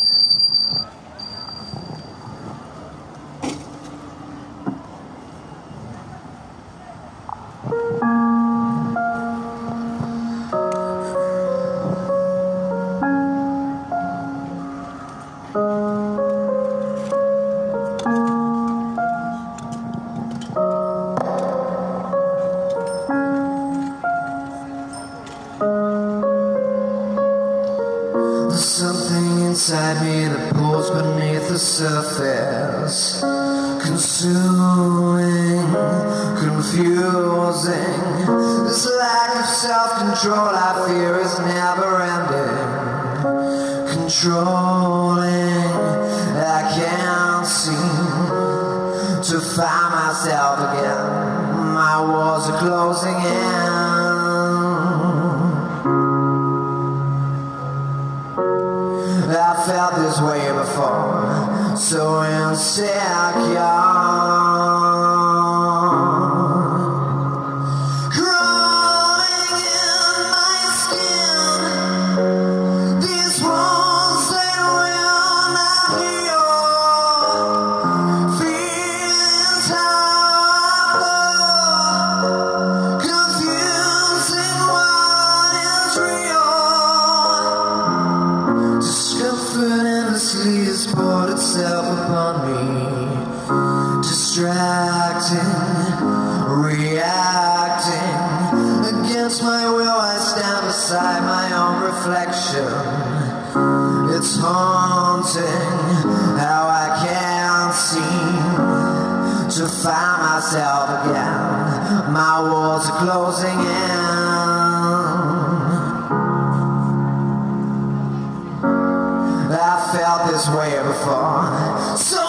There's something inside me that pulls beneath the surface, consuming, confusing. This lack of self-control I fear is never-ending, controlling. I can't seem to find myself again. My walls are closing in. I felt this way before, so insecure. Crawling in my skin, these wounds they will not heal. Feelings horrible, confusing what is real. Discomfort endlessly has poured itself upon me, distracting, reacting. Against my will I stand beside my own reflection. It's haunting how I can't seem to find myself again. My walls are closing in. I felt this way before, so